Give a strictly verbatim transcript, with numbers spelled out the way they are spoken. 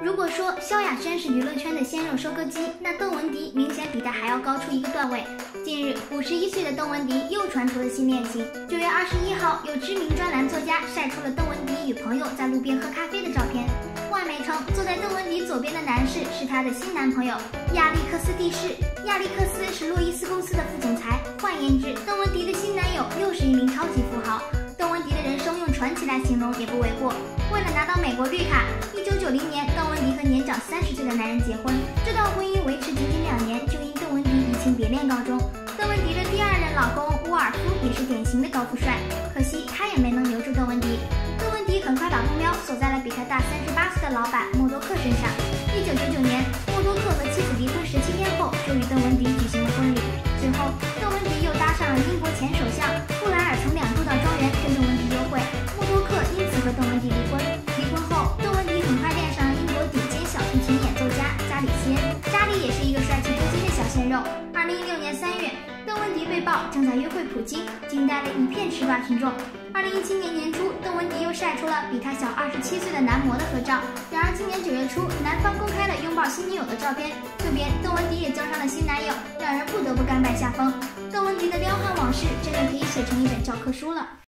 如果说萧亚轩是娱乐圈的鲜肉收割机，那邓文迪明显比他还要高出一个段位。近日，五十一岁的邓文迪又传出了新恋情。九月二十一号，有知名专栏作家晒出了邓文迪与朋友在路边喝咖啡的照片。外媒称，坐在邓文迪左边的男士是她的新男朋友亚历克斯蒂士。亚历克斯是洛伊斯公司的副总裁。换言之，邓文迪的新男友又是一名超级富豪。邓文迪的人生用传奇来形容也不为过。为了拿到美国绿卡，一九九零年，邓文迪和年长三十岁的男人结婚。这段婚姻维持仅仅两年，就因邓文迪移情别恋告终。邓文迪的第二任老公沃尔夫也是典型的高富帅，可惜他也没能留住邓文迪。邓文迪很快把目标锁在了比他大三十八岁的老板默多克身上。一九九九年，默多克和妻子离婚十七天后，就与邓文迪举行了婚礼。随后，邓文迪又搭上了英国前首相布莱尔，曾两度到庄园跟邓文迪约会。默多克因此和邓文迪离婚。离婚后，邓文迪很快恋上了英国顶尖小提琴演奏家加里希恩。加里也是一个帅气多金的小鲜肉。二零一六年三月，邓文迪被曝正在约会普京，惊呆了一片吃瓜群众。二零一七年年初，邓文迪又晒出了比他小二十七岁的男模的合照。然而今年九月初，男方公开了拥抱新女友的照片，这边邓文迪也交上了新男友，让人不得不甘拜下风。邓文迪的撩汉往事真的可以写成一本教科书了。